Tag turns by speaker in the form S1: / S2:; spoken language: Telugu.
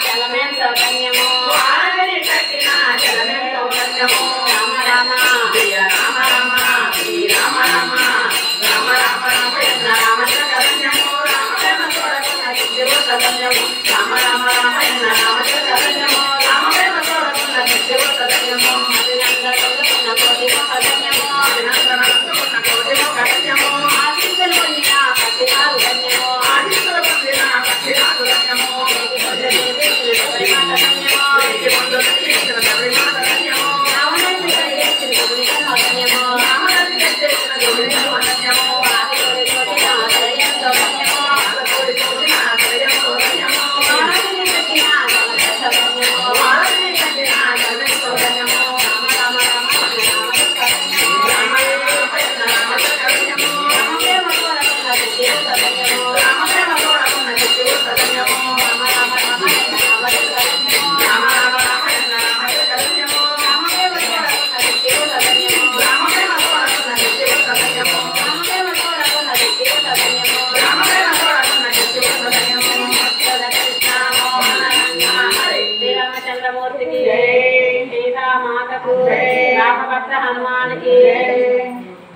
S1: జలమెంతో ధన్యము వారని కట్టిన జలమెంతో ధన్యము రామ రామ జయ రామ రామ శ్రీ రామ రామ రామ రామ రామయ్య రామచంద్ర ధన్యము రామచంద్ర తోడకున్న సిద్ధివత ధన్యము రామ రామ రామయ్య రామచంద్ర ధన్యము రామచంద్ర తోడకున్న సిద్ధివత ధన్యము అభినందన తోడకున్న కోటి ముఖ ధన్యము అభినందన తోడకున్న కోటి ముఖ ధన్యము ఆశీస్సులు పొందిన పట్టినారు ధన్యము ఆశీస్సులు పొందిన పట్టినారు ధన్యము हनुमान की